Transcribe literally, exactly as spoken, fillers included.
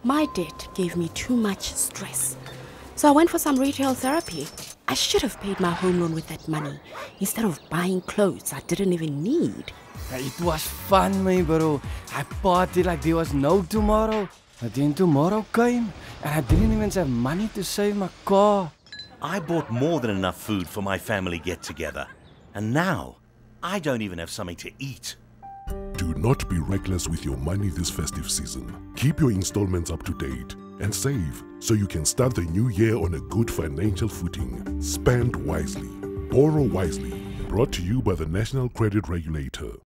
My debt gave me too much stress, so I went for some retail therapy. I should have paid my home loan with that money instead of buying clothes I didn't even need. It was fun, my bro. I partied like there was no tomorrow. But then tomorrow came, and I didn't even have money to save my car. I bought more than enough food for my family get-together. And now, I don't even have something to eat. Do not be reckless with your money this festive season. Keep your installments up to date and save so you can start the new year on a good financial footing. Spend wisely. Borrow wisely. Brought to you by the National Credit Regulator.